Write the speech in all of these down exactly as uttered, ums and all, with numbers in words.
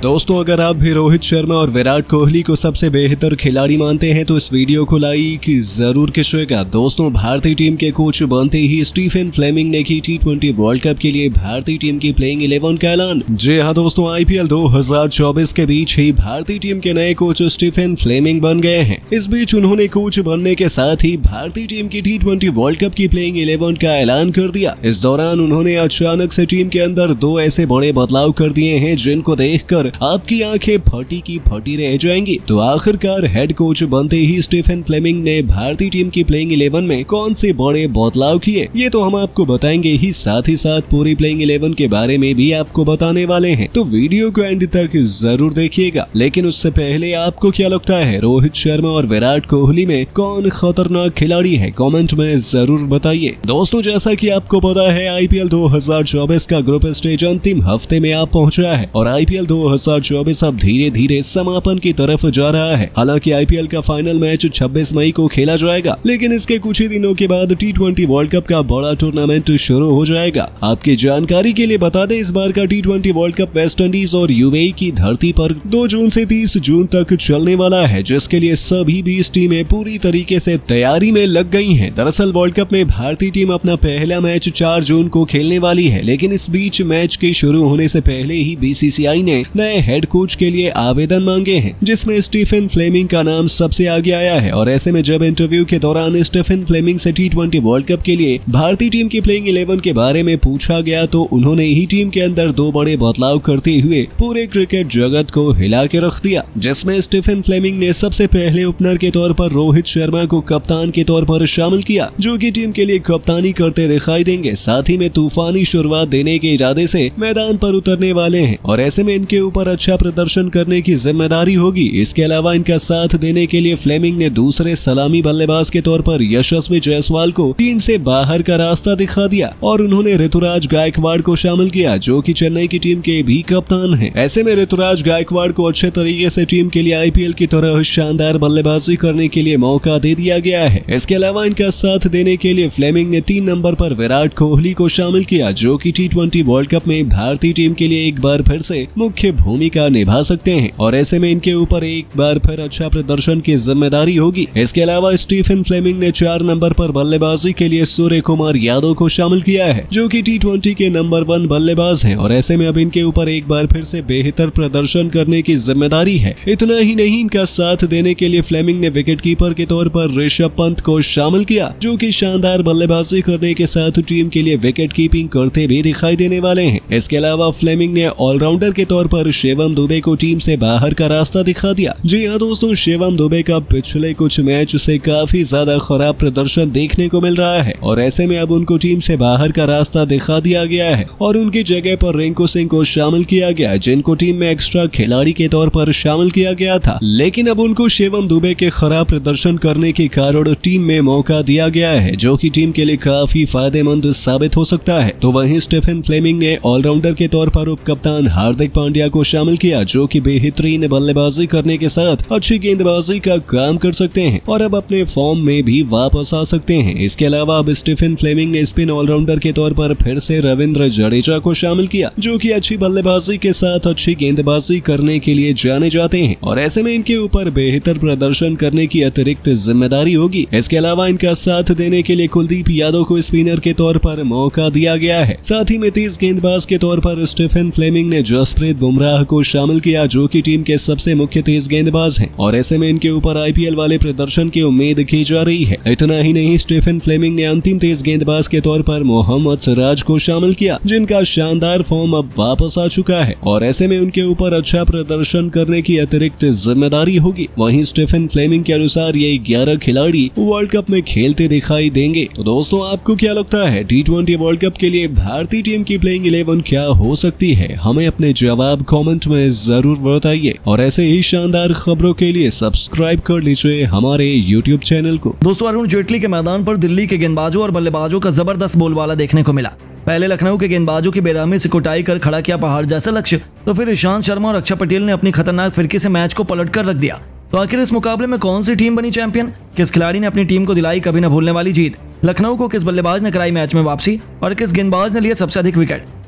दोस्तों अगर आप भी रोहित शर्मा और विराट कोहली को सबसे बेहतर खिलाड़ी मानते हैं तो इस वीडियो को लाइक जरूर कीजिएगा। दोस्तों भारतीय टीम के कोच बनते ही स्टीफन फ्लेमिंग ने की टी ट्वेंटी वर्ल्ड कप के लिए भारतीय टीम की प्लेइंग इलेवन का ऐलान। जी हां दोस्तों, आईपीएल दो हज़ार चौबीस के बीच ही भारतीय टीम के नए कोच स्टीफन फ्लेमिंग बन गए हैं। इस बीच उन्होंने कोच बनने के साथ ही भारतीय टीम की टी ट्वेंटी वर्ल्ड कप की प्लेइंग इलेवन का ऐलान कर दिया। इस दौरान उन्होंने अचानक से टीम के अंदर दो ऐसे बड़े बदलाव कर दिए हैं जिनको देखकर आपकी आंखें फटी की फटी रह जाएंगी। तो आखिरकार हेड कोच बनते ही स्टीफन फ्लेमिंग ने भारतीय टीम की प्लेइंग इलेवन में कौन से बड़े बदलाव किए, ये तो हम आपको बताएंगे ही, साथ ही साथ पूरी प्लेइंग इलेवन के बारे में भी आपको बताने वाले हैं। तो वीडियो को एंड तक जरूर देखिएगा। लेकिन उससे पहले आपको क्या लगता है रोहित शर्मा और विराट कोहली में कौन खतरनाक खिलाड़ी है, कमेंट में जरूर बताइए। दोस्तों जैसा कि आपको पता है आईपीएल दो हज़ार चौबीस का ग्रुप स्टेज अंतिम हफ्ते में आ पहुंचा है और आईपीएल दो हज़ार चौबीस अब धीरे धीरे समापन की तरफ जा रहा है। हालांकि आईपीएल का फाइनल मैच छब्बीस मई को खेला जाएगा, लेकिन इसके कुछ ही दिनों के बाद टी ट्वेंटी वर्ल्ड कप का बड़ा टूर्नामेंट शुरू हो जाएगा। आपकी जानकारी के लिए बता दें, इस बार का T twenty World Cup West Indies और यूएई की धरती पर दो जून से तीस जून तक चलने वाला है, जिसके लिए सभी बीस टीमें पूरी तरीके से तैयारी में लग गई हैं। दरअसल वर्ल्ड कप में भारतीय टीम अपना पहला मैच चार जून को खेलने वाली है, लेकिन इस बीच मैच के शुरू होने से पहले ही बीसीसीआई ने नए हेड कोच के लिए आवेदन मांगे हैं, जिसमें स्टीफन फ्लेमिंग का नाम सबसे आगे आया है। और ऐसे में जब इंटरव्यू के दौरान स्टीफन फ्लेमिंग से टी ट्वेंटी वर्ल्ड कप के लिए भारतीय टीम की प्लेइंग इलेवन के बारे में पूछा गया तो उन्होंने ही टीम के अंदर दो बड़े बदलाव करते हुए पूरे क्रिकेट जगत को हिला के रख दिया, जिसमें स्टीफन फ्लेमिंग ने सबसे पहले ओपनर के तौर पर रोहित शर्मा को कप्तान के तौर पर शामिल किया, जो कि टीम के लिए कप्तानी करते दिखाई देंगे। साथ ही में तूफानी शुरुआत देने के इरादे से मैदान पर उतरने वाले हैं और ऐसे में इनके ऊपर अच्छा प्रदर्शन करने की जिम्मेदारी होगी। इसके अलावा इनका साथ देने के लिए फ्लेमिंग ने दूसरे सलामी बल्लेबाज के तौर पर यशस्वी जायसवाल को टीम से बाहर का रास्ता दिखा दिया और उन्होंने ऋतुराज गायकवाड़ को शामिल किया, जो कि चेन्नई की टीम के भी कप्तान हैं। ऐसे में ऋतुराज गायकवाड़ को अच्छे तरीके से टीम के लिए आईपीएल की तरह शानदार बल्लेबाजी करने के लिए मौका दे दिया गया है। इसके अलावा इनका साथ देने के लिए फ्लेमिंग ने तीन नंबर पर विराट कोहली को शामिल किया, जो कि टी ट्वेंटी वर्ल्ड कप में भारतीय टीम के लिए एक बार फिर से मुख्य भूमिका निभा सकते हैं और ऐसे में इनके ऊपर एक बार फिर अच्छा प्रदर्शन की जिम्मेदारी होगी। इसके अलावा स्टीफन फ्लेमिंग ने चार नंबर पर बल्लेबाजी के लिए सूर्य कुमार यादव को शामिल किया है, जो कि टी ट्वेंटी के नंबर वन बल्लेबाज हैं और ऐसे में अब इनके ऊपर एक बार फिर से बेहतर प्रदर्शन करने की जिम्मेदारी है। इतना ही नहीं, इनका साथ देने के लिए फ्लेमिंग ने विकेट कीपर के तौर पर ऋषभ पंत को शामिल किया, जो कि शानदार बल्लेबाजी करने के साथ टीम के लिए विकेट कीपिंग करते भी दिखाई देने वाले हैं। इसके अलावा फ्लेमिंग ने ऑलराउंडर के तौर पर शिवम दुबे को टीम से बाहर का रास्ता दिखा दिया। जी हाँ दोस्तों, शिवम दुबे का पिछले कुछ मैच से काफी ज्यादा खराब प्रदर्शन देखने को मिल रहा है और ऐसे में अब उनको टीम से बाहर का रास्ता दिखा दिया गया है और उनकी जगह पर रिंकू सिंह को शामिल किया गया, जिनको टीम में एक्स्ट्रा खिलाड़ी के तौर पर शामिल किया गया था। लेकिन अब उनको शिवम दुबे के खराब प्रदर्शन करने के कारण टीम में मौका दिया गया है, जो कि टीम के लिए काफी फायदेमंद साबित हो सकता है। तो वहीं स्टीफन फ्लेमिंग ने ऑलराउंडर के तौर पर उप कप्तान हार्दिक पांड्या को शामिल किया, जो कि बेहतरीन बल्लेबाजी करने के साथ अच्छी गेंदबाजी का काम कर सकते हैं और अब अपने फॉर्म में भी वापस आ सकते हैं। इसके अलावा अब स्टीफन फ्लेमिंग ने स्पिन ऑलराउंडर के तौर पर फिर से रविंद्र जडेजा को शामिल किया, जो कि अच्छी बल्लेबाजी के साथ अच्छी गेंदबाजी करने के लिए जाने जाते हैं और ऐसे में इनके ऊपर बेहतर प्रदर्शन करने की अतिरिक्त जिम्मेदारी होगी। इसके अलावा इनका साथ देने के लिए कुलदीप यादव को स्पिनर के तौर पर मौका दिया गया है। साथ ही में तेज गेंदबाज के तौर पर स्टीफन फ्लेमिंग ने जसप्रीत बुमराह को शामिल किया, जो कि टीम के सबसे मुख्य तेज गेंदबाज हैं और ऐसे में इनके ऊपर आईपीएल वाले प्रदर्शन की उम्मीद की जा रही है। इतना ही नहीं, स्टीफन फ्लेमिंग ने अंतिम तेज गेंदबाज के तौर पर मोहम्मद सिराज को शामिल किया, जिनका शानदार फॉर्म अब वापस आ चुका है और ऐसे में उनके ऊपर अच्छा प्रदर्शन करने की अतिरिक्त जिम्मेदारी होगी। वहीं स्टीफन फ्लेमिंग के अनुसार ये ग्यारह खिलाड़ी वर्ल्ड कप में खेलते दिखाई देंगे। तो दोस्तों आपको क्या लगता है टी ट्वेंटी वर्ल्ड कप के लिए भारतीय टीम की प्लेइंग इलेवन क्या हो सकती है? हमें अपने जवाब कमेंट में जरूर बताइए और ऐसे ही शानदार खबरों के लिए सब्सक्राइब कर लीजिए हमारे यूट्यूब चैनल को। दोस्तों अरुण जेटली के मैदान पर दिल्ली के गेंदबाजों और बल्लेबाजों का जबरदस्त बोलबाला देखने को मिला। पहले लखनऊ के गेंदबाजों की बेरहमी से कुटाई कर खड़ा किया पहाड़ जैसा लक्ष्य, तो फिर ईशांत शर्मा और अक्षर पटेल ने अपनी खतरनाक फिरकी से मैच को पलट कर रख दिया। तो आखिर इस मुकाबले में कौन सी टीम बनी चैंपियन? किस खिलाड़ी ने अपनी टीम को दिलाई कभी न भूलने वाली जीत? लखनऊ को किस बल्लेबाज ने कराई मैच में वापसी और किस गेंदबाज ने लिए सबसे अधिक विकेट?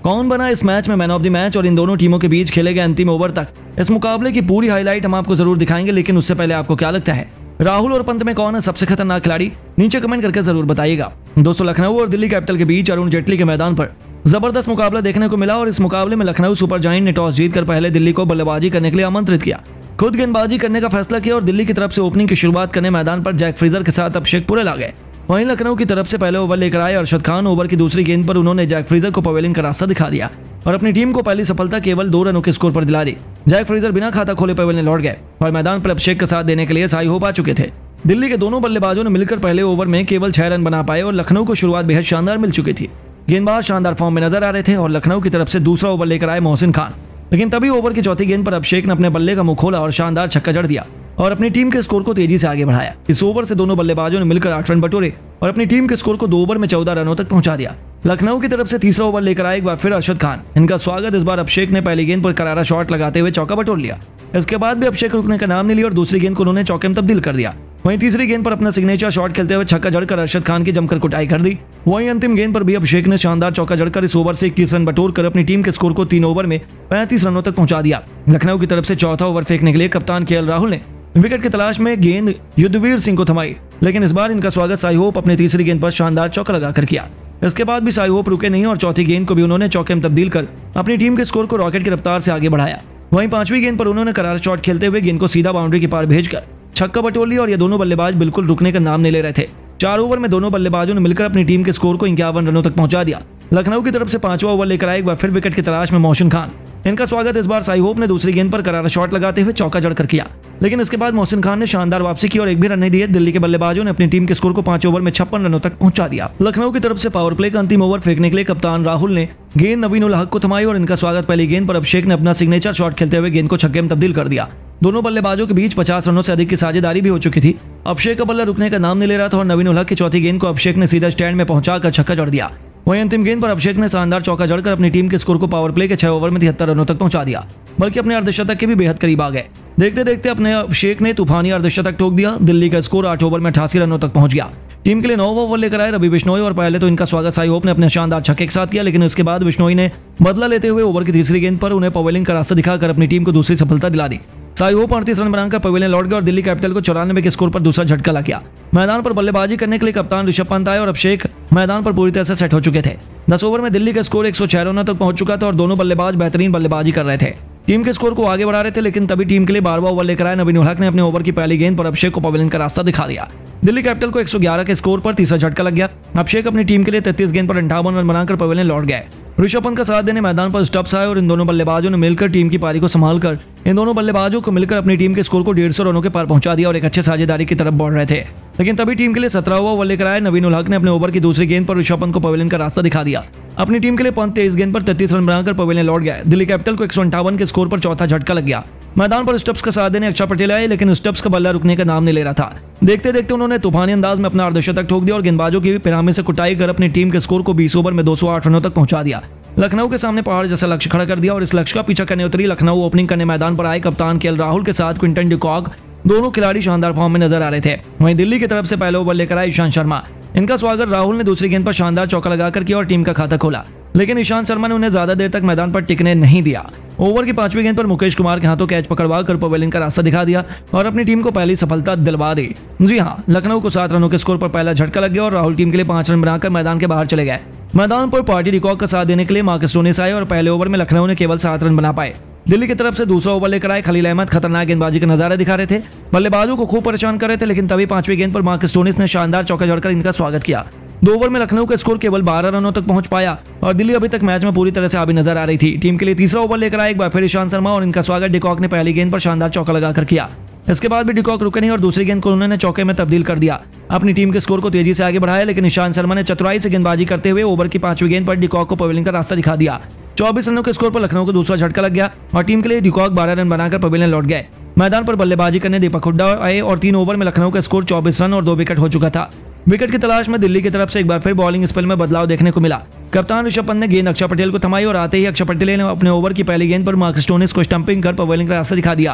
कौन बना इस मैच में मैन ऑफ द मैच और इन दोनों टीमों के बीच खेले गए अंतिम ओवर तक इस मुकाबले की पूरी हाईलाइट हम आपको जरूर दिखाएंगे, लेकिन उससे पहले आपको क्या लगता है राहुल और पंत में कौन है सबसे खतरनाक खिलाड़ी? नीचे कमेंट करके जरूर बताइएगा। दोस्तों, लखनऊ और दिल्ली कैपिटल के बीच अरुण जेटली के मैदान पर जबरदस्त मुकाबला देखने को मिला और इस मुकाबले में लखनऊ सुपर जायंट ने टॉस जीतकर पहले दिल्ली को बल्लेबाजी करने के लिए आमंत्रित किया। खुद गेंदबाजी करने का फैसला किया और दिल्ली की तरफ से ओपनिंग की शुरुआत करने मैदान पर जैक फ्रीजर के साथ अभिषेक पुरे ला गए। वहीं लखनऊ की तरफ से पहले ओवर लेकर आए अरशद खान। ओवर की दूसरी गेंद पर उन्होंने जैक फ्रीजर को पवेलियन का रास्ता दिखा दिया और अपनी टीम को पहली सफलता केवल दो रनों के स्कोर पर दिला दी। जैक फ्रीजर बिना खाता खोले पवेलियन लौट गए और मैदान पर अभिषेक का साथ देने के लिए साई होप आ चुके थे। दिल्ली के दोनों बल्लेबाजों ने मिलकर पहले ओवर में केवल छह रन बना पाए और लखनऊ को शुरुआत बेहद शानदार मिल चुकी थी। गेंदबाज शानदार फॉर्म में नजर आ रहे थे और लखनऊ की तरफ से दूसरा ओवर लेकर आए मोहसिन खान, लेकिन तभी ओवर की चौथी गेंद पर अभिषेक ने अपने बल्ले का मुंह खोला और शानदार छक्का जड़ दिया और अपनी टीम के स्कोर को तेजी से आगे बढ़ाया। इस ओवर से दोनों बल्लेबाजों ने मिलकर आठ रन बटोरे और अपनी टीम के स्कोर को दो ओवर में चौदह रनों तक पहुंचा दिया। लखनऊ की तरफ से तीसरा ओवर लेकर आए एक बार फिर अरशद खान। इनका स्वागत इस बार अभिषेक ने पहली गेंद पर करारा शॉट लगाते हुए चौका बटोर लिया। इसके बाद भी अभिषेक रुकने का नाम नहीं लिया और दूसरी गेंद को उन्होंने चौके में तब्दील कर दिया। वहीं तीसरी गेंद पर अपना सिग्नेचर शॉट खेलते हुए छक्का जड़कर अरशद खान की जमकर कुटाई कर दी। वहीं अंतिम गेंद पर भी अभिषेक ने शानदार चौका जड़कर इस ओवर से इक्कीस रन बटोर अपनी टीम के स्कोर को तीन ओवर में पैंतीस रनों तक पहुंचा दिया। लखनऊ की तरफ से चौथा ओवर फेंकने के लिए कप्तान के एल राहुल ने विकेट की तलाश में गेंद युद्धवीर सिंह को थमाई, लेकिन इस बार इनका स्वागत साई होप अपनी तीसरी गेंद पर शानदार चौका लगाकर किया। इसके बाद भी साई होप रुके नहीं और चौथी गेंद को भी उन्होंने चौके में तब्दील कर अपनी टीम के स्कोर को रॉकेट की रफ्तार से आगे बढ़ाया। वहीं पांचवी गेंद पर उन्होंने करारा शॉट खेलते हुए गेंद को सीधा बाउंड्री के पार भेजकर छक्का बटोर लिया और ये दोनों बल्लेबाज बिल्कुल रुकने का नाम नहीं ले रहे थे। चार ओवर में दोनों बल्लेबाजों ने मिलकर अपनी टीम के स्कोर को इक्यावन रनों तक पहुंचा दिया। लखनऊ की तरफ से पांचवा ओवर लेकर आए एक बार फिर विकेट की तलाश में मोहसिन खान। इनका स्वागत इस बार साई होप ने दूसरी गेंद पर करारा शॉट लगाते हुए चौका जड़कर किया, लेकिन इसके बाद मोहसिन खान ने शानदार वापसी की और एक भी रन नहीं दिए। दिल्ली के बल्लेबाजों ने अपनी टीम के स्कोर को पांच ओवर में छप्पन रनों तक पहुंचा दिया। लखनऊ की तरफ से पावर प्ले का अंतिम ओवर फेंकने के लिए कप्तान राहुल ने गेंद नवीन उल हक को थमाई और इनका स्वागत पहली गेंद पर अभिषेक ने अपना सिग्नेचर शॉट खेलते हुए गेंद को छक्के में तब्दील कर दिया। दोनों बल्लेबाजों के बीच पचास रनों से अधिक की साझेदारी भी हो चुकी थी। अभिषेक का बल्ला रुकने का नाम नहीं ले रहा था और नवीन उल हक की चौथी गेंद को अभिषेक ने सीधा स्टैंड में पहुंचाकर छक्का जड़ दिया। वहीं अंतिम गेंद पर अभिषेक ने शानदार चौका जड़कर अपनी टीम के स्कोर को पावर प्ले के छह ओवर में तिहत्तर रनों तक पहुंचा दिया, बल्कि अपने अर्धशतक के भी बेहद करीब आ गए। देखते देखते अपने अभिषेक ने तूफानी अर्धशतक ठोक दिया। दिल्ली का स्कोर आठ ओवर में अठासी रनों तक पहुंच गया। टीम के लिए नौ ओवर लेकर आए रवि बिश्नोई और पहले तो इनका स्वागत साई होप ने अपने शानदार छक्के के साथ किया, लेकिन उसके बाद बिश्नोई ने बदला लेते हुए ओवर की तीसरी गेंद पर उन्हें पवेलियन का रास्ता दिखाकर अपनी टीम को दूसरी सफलता दिला दी। साई होप अड़तीस रन बनाकर पवेलियन लौट गए और दिल्ली कैपिटल को चौरानवे के स्कोर पर दूसरा झटका लग गया। मैदान पर बल्लेबाजी करने के लिए कप्तान ऋषभ पंत आए और अभिषेक मैदान पर पूरी तरह से सेट हो चुके थे। दस ओवर में दिल्ली का स्कोर एक सौ छह रनों तक पहुंच चुका था और दोनों बल्लेबाज बेहतरीन बल्लेबाजी कर रहे थे। टीम के स्कोर को आगे बढ़ा रहे थे, लेकिन तभी टीम के लिए बारहवां ओवर लेकर आए नवीन उल हक ने अपने ओवर की पहली गेंद पर अभिषेक को पवेलियन का रास्ता दिखा दिया। दिल्ली कैपिटल को एक सौ ग्यारह के स्कोर पर तीसरा झटका लग गया। अभिषेक अपनी टीम के लिए तैंतीस गेंद पर अंठावन रन बनाकर पवेलियन लौट गए। ऋषभ पंत का साथ देने मैदान पर स्टब्स आए और इन दोनों बल्लेबाजों ने मिलकर टीम की पारी को संभालकर इन दोनों बल्लेबाजों को मिलकर अपनी टीम के स्कोर को डेढ़ सौ रनों के पार पहुंचा दिया और एक अच्छे साझेदारी की तरफ बढ़ रहे थे। लेकिन तभी टीम के लिए सत्रहवां ओवर लेकर आए नवीन उल हक ने अपने ओवर की दूसरी गेंद पर ऋषभ पंत को पवेलियन का रास्ता दिखा दिया। अपनी टीम के लिए पंत तेईस गेंद पर तैंतीस रन बनाकर पवेलियन लौट गए। दिल्ली कैपिटल को एक सौ अंठावन के स्कोर पर चौथा झटका लग गया। मैदान पर स्टब्स का साथ देने अक्षर पटेल आए, लेकिन स्टब्स का बल्ला रुकने का नाम नहीं ले रहा था। देखते देखते उन्होंने तूफानी अंदाज में अपना अर्धशतक ठोक दिया और गेंदबाजों की भी पिरामिड से कुटाई कर अपनी टीम के स्कोर को बीस ओवर में दो सौ आठ रनों तक पहुंचा दिया। लखनऊ के सामने पहाड़ जैसा लक्ष्य खड़ा कर दिया और इस लक्ष्य का पीछा करने उतरी लखनऊ। ओपनिंग करने मैदान पर आए कप्तान के एल राहुल के साथ क्विंटन डिकॉक। दोनों खिलाड़ी शानदार फॉर्म में नजर आ रहे थे। वहीं दिल्ली की तरफ से पहले ओवर लेकर आए ईशांत शर्मा। इनका स्वागत राहुल ने दूसरी गेंद पर शानदार चौका लगाकर किया और टीम का खाता खोला, लेकिन ईशांत शर्मा ने उन्हें ज्यादा देर तक मैदान पर टिकने नहीं दिया। ओवर की पांचवी गेंद पर मुकेश कुमार के हाथों कैच पकड़वा कर पवेलियन का रास्ता दिखा दिया और अपनी टीम को पहली सफलता दिलवा दी। जी हाँ, लखनऊ को सात रनों के स्कोर पर पहला झटका लग गया और राहुल टीम के लिए पांच रन बनाकर मैदान के बाहर चले गए। मैदान पर पार्टी रिकॉर्ड का साथ देने के लिए मार्कस स्टोनिस आए और पहले ओवर में लखनऊ ने केवल सात रन बना पाए। दिल्ली की तरफ से दूसरा ओवर लेकर आए खलील अहमद खतरनाक गेंदबाजी का नजारा दिखा रहे थे। बल्लेबाजों को खूब परेशान कर रहे थे, लेकिन तभी पांचवी गेंद पर मार्कस स्टोनिस ने शानदार चौका जड़कर इनका स्वागत किया। दो ओवर में लखनऊ का स्कोर केवल बारह रनों तक पहुंच पाया और दिल्ली अभी तक मैच में पूरी तरह से आभी नजर आ रही थी। टीम के लिए तीसरा ओवर लेकर आए एक बार फिर ईशांत शर्मा और इनका स्वागत डिकॉक ने पहली गेंद पर शानदार चौका लगाकर किया। इसके बाद भी डिकॉक रुके नहीं और दूसरी गेंद को उन्होंने चौके में तब्दील कर दिया। अपनी टीम के स्कोर को तेजी से आगे बढ़ाया, लेकिन ईशांत शर्मा ने चतुराई से गेंदबाजी करते हुए ओवर की पांचवी गेंद पर डिकॉक को पवेलियन का रास्ता दिखा दिया। चौबीस रनों के स्कोर पर लखनऊ को दूसरा झटका लग गया और टीम के लिए डिकॉक बारह रन बनाकर पवेलियन लौट गए। मैदान पर बल्लेबाजी करने दीपक हुड्डा आए और तीन ओवर में लखनऊ का स्कोर चौबीस रन और दो विकेट हो चुका था। विकेट की तलाश में दिल्ली की तरफ से एक बार फिर बॉलिंग स्पेल में बदलाव देखने को मिला। कप्तान ऋषभ पंत ने गेंद अक्षर पटेल को थमाई और आते ही अक्षर पटेल ने अपने ओवर की पहली गेंद पर मार्कस स्टोनिस को स्टंपिंग कर पवेलियन का रास्ता दिखा दिया।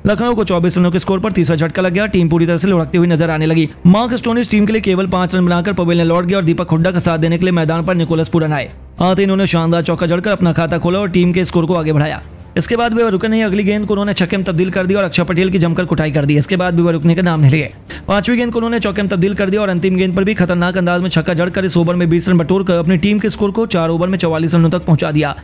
लखनऊ को चौबीस रनों के स्कोर पर तीसरा झटका लग गया। टीम पूरी तरह से लुढ़कती हुई नजर आने लगी। मार्क स्टोनिस टीम के लिए केवल पांच रन बनाकर पवेलियन लौट गया और दीपक हुड्डा का साथ देने के लिए मैदान पर निकोलस पूरन आए। आते इन्होंने शानदार चौका जड़कर अपना खाता खोला और टीम के स्कोर को आगे बढ़ाया। इसके बाद भी वह रुके नहीं, अगली गेंद को उन्होंने छक्के में तब्दील कर दिया और अक्षर पटेल की जमकर कुटाई कर दी। इसके बाद भी वह रुकने का नाम नहीं लिए। पांचवी गेंद को उन्होंने चौके में तब्दील कर दिया और अंतिम गेंद पर भी खतरनाक अंदाज में छक्का जड़कर इस ओवर में बीस रन बटोर कर अपनी टीम के स्कोर को चार ओवर में चौवालीस रनों तक पहुंचा दिया।